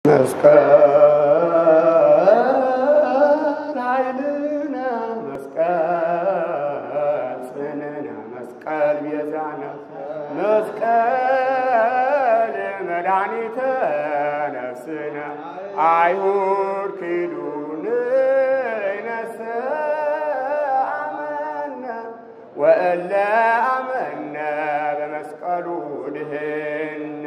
መስቀል ኃይልነ መስቀል ጽንዕነ መስቀል ቤዛነ መስቀል መድኃኒተ ነፍስነ አይሁድ ክዱን ይነሰ አመነ ወእለ አመነ በመስቀሉ ድህነ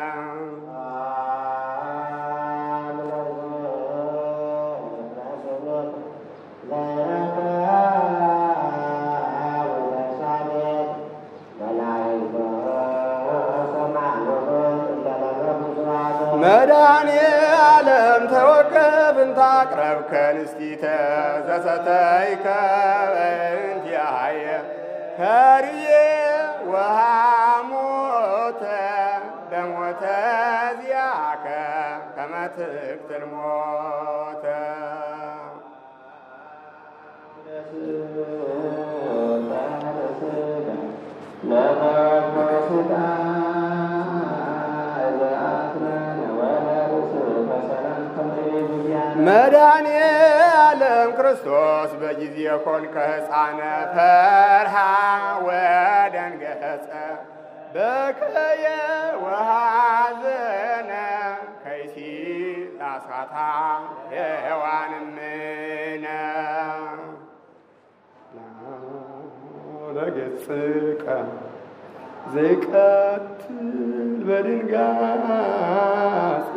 መድኃኔ ዓለም ተወከፍ እንታቅረብ ከንስቲተ ዘሰተይከ እንቲአየ ከርዬ ወሃሞተ በሞተ ዚአከ ከመ ትቅትል ሞተ መድኃኔ ዓለም ክርስቶስ በጊዜ ኮንከ ሕፃነ ፈርሃ ወደንገጸ በከየ ወሐዘነ ከይሲ ላሳታ ሔዋንምነ ለገጽከ ዘይቀትል በድንጋጼ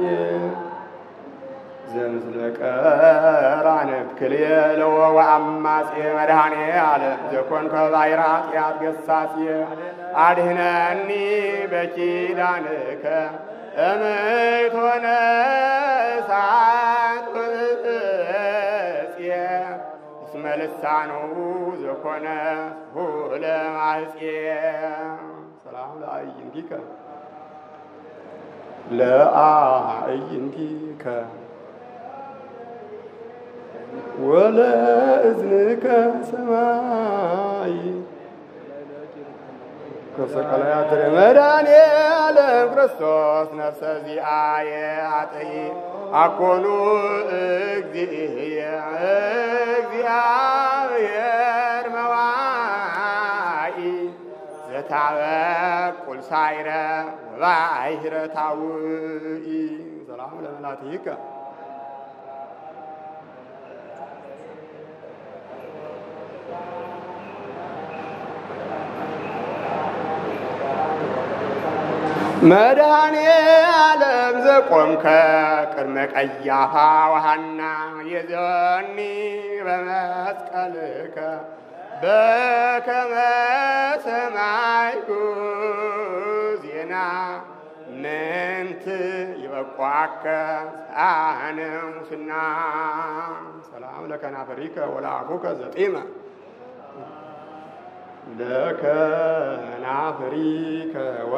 ዘምስለ ቀራንብ ክልየ ለወአማጼ መድኃኔ ዓለም ዘኮንከ ባሕረ ኃጢአት ገሳጼ አድኅነኒ በኪዳንከ እምእቶነ እሳት ወእፄ እስመ ልሳኑ ዘኮነ ሁለ ማሕፄ ሰላም ለአዕይንቲከ ለአዕይንቲከ ወለእዝንከ ሰማይ ከሰቀላያት መድኃኔ ዓለም ክርስቶስ ነፍሰ ዚአየ ኃጥኢ አኮኑ እግዚአብሔር መዋኢ ዘታበቁል ሳይረ ወባሕረ ታውኢ ሰላም ለመላትከ መድኃኔ ዓለም ዘቆምከ ቅድመ ቀያፋ ወሐና የዘኒ በመስቀልከ በከመ ሰማይኩ ዜና ምንት ይበቋከ ሳነ ሙስና ሰላም ለከናፈሪከ ወለአፉከ ዘጢመ ለከናፍሪከ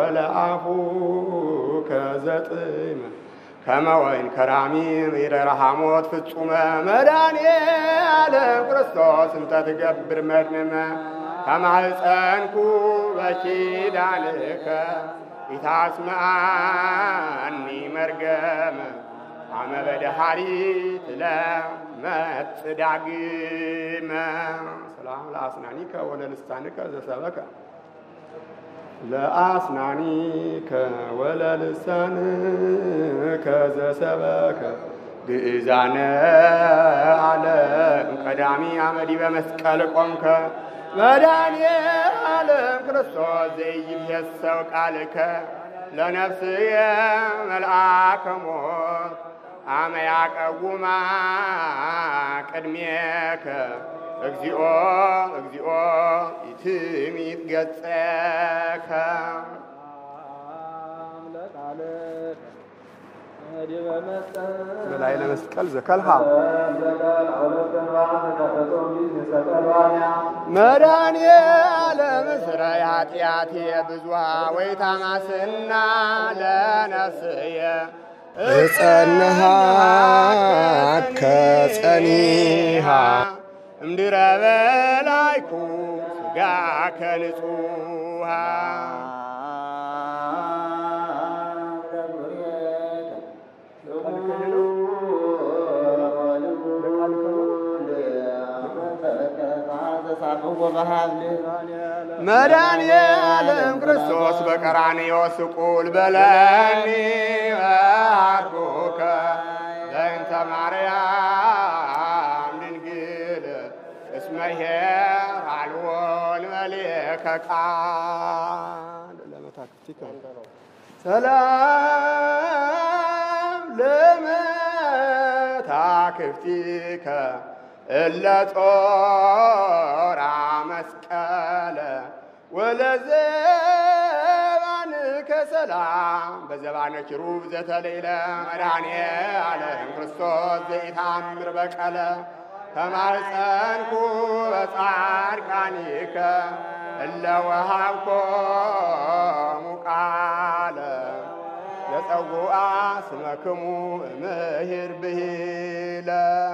ወለአፉከ ዘጢመ ከመ ወይን ከራሚ ምድረ ሐሞት ፍጹመ መድኃኔ ዓለም ክርስቶስ እንተ ትገብር መድመመ ከማኅፀንኩ በኪዳንከ ኢታስምዓኒ መርገመ አመ በደኃሪት ለመጽእ ዳግመ ሰላም ለአስናኒከ ወለልሳንከ ዘሰበከ ለአስናኒከ ወለልሳንከ ዘሰበከ ግእዛነ ዓለም ቀዳሚ አመዲ በመስቀል ቆምከ መድኃኔ ዓለም ክርስቶስ ዘይብየሰው ቃልከ ለነፍስየ መልአከ ሞት አመ ያቀውማ ቅድሜከ እግዚኦ እግዚኦ ኢትሚት ገጸከ በላይ ለመስቀል ዘከልሃ መድኃኔ ዓለም ስራይ ኃጢአቴ ብዙኃ ወይታማስና ለነፍስየ እጸንሃከ ጸኒሃ እምድረ በላይኩ ሥጋከ ንጹሐ መድኃኔዓለም ክርስቶስ በቀራንዮ ስቁል በለኒ አርኩከ በእንተ ማርያም ድንግል እስመ ኄር አልቦ እንበሌከ ቃል ለመታክቲከ ሰላም ለመታክፍቲከ እለ ጾራ መስቀለ ወለዘባንከ ሰላም በዘባነ ኪሩብ ዘተሌለ መድኃኔዓለም ክርስቶስ ዘኢታምር በቀለ ተማኅፀንኩ በጻድቃኒከ እለ ወሀብኮሙ ቃለ ለጸውዐ ስመክሙ እምኄር ብሂለ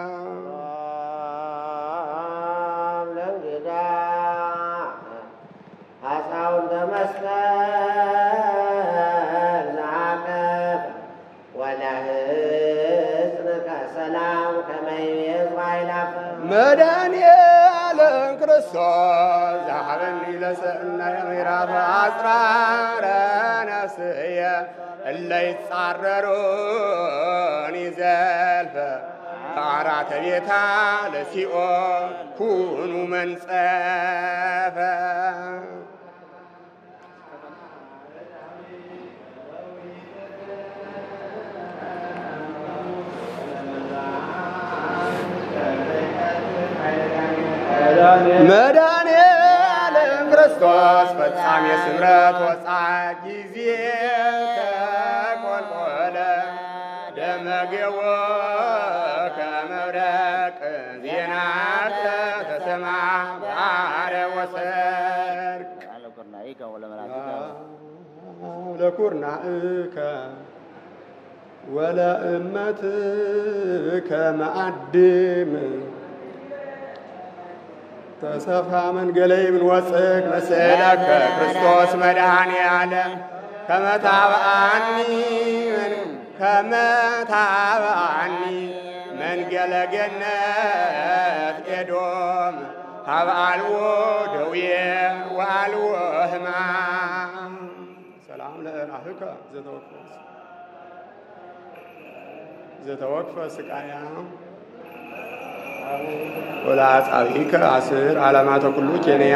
ሐሳውንተ መስቀል ዘአቀፈ ወለሕፅንከ ሰላም ከመ ይቤዝ አእላፈ መድኃኔዓለም ክርስቶስ ዘሀበኒ ለሰናየ ምዕራፈ አጽራረ ነፍስየ እለ ይጻረሩኒ ዘልፈ በአራተ ቤታ ለሲኦል ኩኑ መንጸፈ መድኃኔዓለም ክርስቶስ ፈጻሜ ስምረት ወጻእ ጊዜ ተኰልኰለ ደመገቦ ከመብረቅ ዜናከ ተሰማ በአርያም ወሰርክ ለኵርናእከ ወለእመትከ መአድም ተሰፋ መንገለይ ምን ወፅክ መስለከ ክርስቶስ መድኃኔዓለም ከመታብአኒ መንገለ ገነት ኤዶም ሀበ አልቦ ደዌ ወአልቦ ሕማም ሰላም ለእራፍከ ዘተወክፈ ስቃያ ወለአጻብዒከ አስር ዓለማተ ኩሉ ኬንያ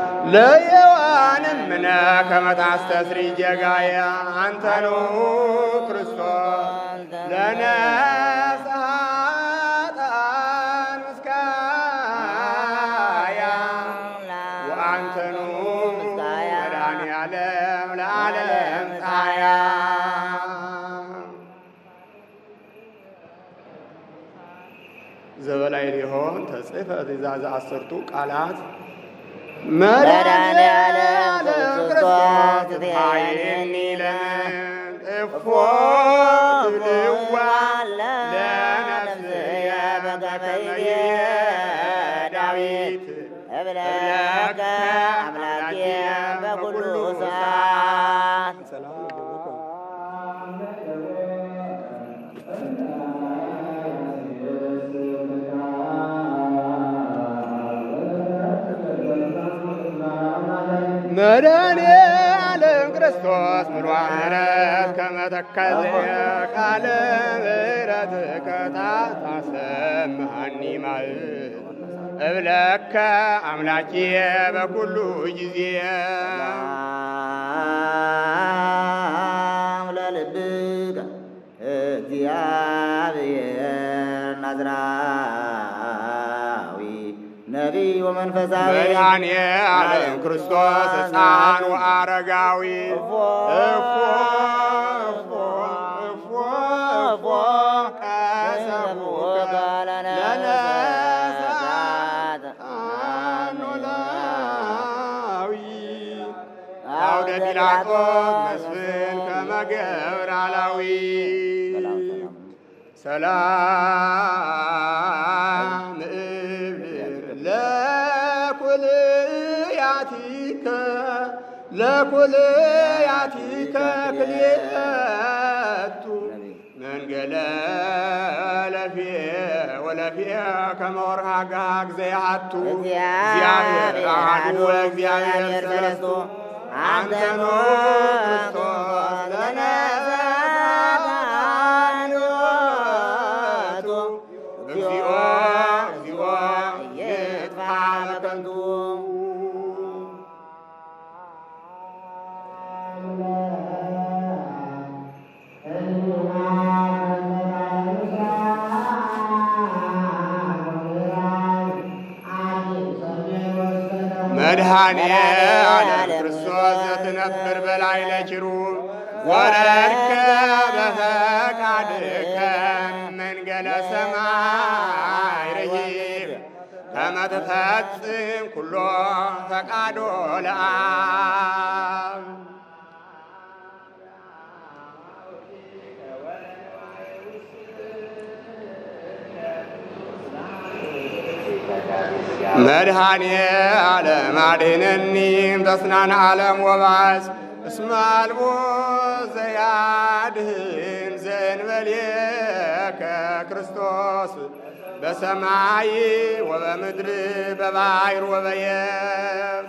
ለየዋንምነ ከመ ታስተስሪ ጌጋየ አንተኑ ክርስቶስ ለነፍሰ ኃጥአን ምስካያ ወአንተኑ መድኃኔዓለም ለዓለም ፀሐያ ዘበላይ ሊሆን ተጽፈ ትእዛዝ አሰርቱ ቃላት መድኃኔዓለም ክርስቶስ ትታየኒ ለምን እፎ ትብልዋ ለነፍስየ በከመ ዳዊት እብለከ አምላኬ በኩሉ ሰዓት መድኃኔዓለም ክርስቶስ ምሉዐ ምሕረት ከመ ተከዘየ ቃለ ምሕረትከ ታሰምሐኒ ማእት እብለከ አምላኪየ በኩሉ ጊዜ ለልብከ እግዚአብሔር ናዝራዊ ነቢይ ወመንፈሳዊ መድኃኔዓለም ክርስቶስ ሕፃን ወአረጋዊ እፎ ቀሰፉከ ለነፍሳት ኖላዊ አውደ ጲላጦስ መስፍን ከመ ገብረ አላዊ ሰላም ለኩልያቲከ ክልኤቱ መንገለ ወለፊየ ከመ ወርሃጋግ ዘያቱ እግዚአብሔር አሐዱ ወእግዚአብሔር ሰለስቱ አንተኑ ክርስቶስ ለነሳዳኖቱ እግዚኦ እግዚኦ ይጥፋ በከንቱ መድኃኔ ዓለም ክርስቶስ ዘትነብር በላዕለ ኪሩብ ወረድከ በፈቃድከ መንገለ ሰማይ ርሂብ ከመ ትፈጽም ኩሎ ፈቃዶ ለአብ መድኃኔ ዓለም አድኅነኒ እምተስናነ ዓለም ወባስ እስመ አልቦ ዘያድኅን ዘእንበሌከ ክርስቶስ በሰማይ ወበምድር በባሕር ወበየብስ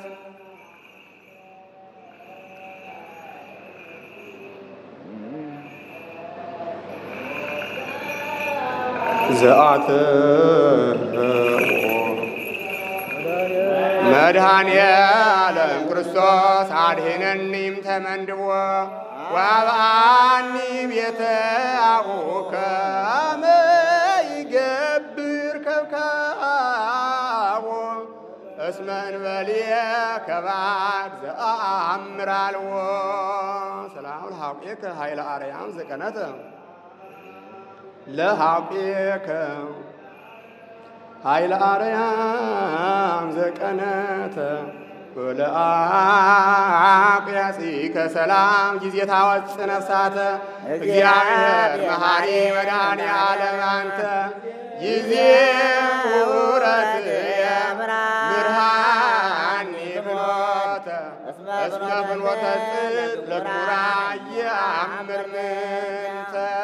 መድኃኔ ዓለም ክርስቶስ አድኅነኒም ተመንድቦ ወአብአኒ ቤተ አቡከ አመ ይገብር ከብካቦ እስመ እንበሌከ ባዕድ ዘአምር አልቦ ሰላም ለኀቁከ ኃይለ አርያም ዘቀነተ ለኀቁከ ኃይለ አርያም ዘቀነተ ወለአቅያጺከ ሰላም ጊዜ ታወፅእ ነፍሳተ እግዚአብሔር መሐሪ መድኃኔ ዓለም አንተ ጊዜ ውረትየ ምርሃኒ ፍኖተ እስመ ፍኖተ ጽድቅ ለኩራየ አምር ምንተ